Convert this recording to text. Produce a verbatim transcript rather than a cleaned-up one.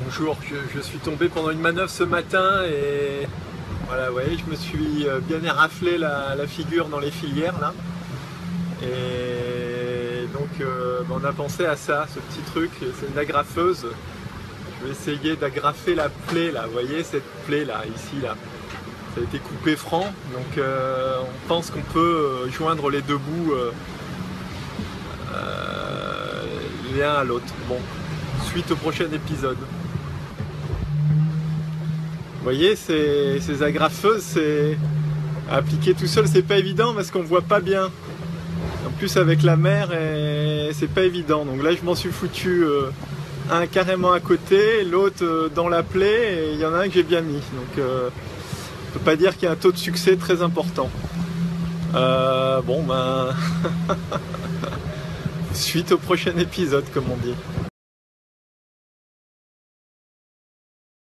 Bonjour, je, je suis tombé pendant une manœuvre ce matin et voilà, vous voyez, je me suis bien éraflé la, la figure dans les filières là. Et donc euh, on a pensé à ça, ce petit truc, c'est une agrafeuse. Je vais essayer d'agrafer la plaie là, vous voyez cette plaie là, ici là. Ça a été coupé franc, donc euh, on pense qu'on peut joindre les deux bouts euh, euh, l'un à l'autre. Bon, suite au prochain épisode. Vous voyez, ces, ces agrafeuses, c'est à appliquer tout seul, c'est pas évident parce qu'on voit pas bien. En plus avec la mer, c'est pas évident. Donc là, je m'en suis foutu euh, un carrément à côté, l'autre euh, dans la plaie, et il y en a un que j'ai bien mis. Donc, euh, on peut pas dire qu'il y a un taux de succès très important. Euh, bon ben, suite au prochain épisode, comme on dit.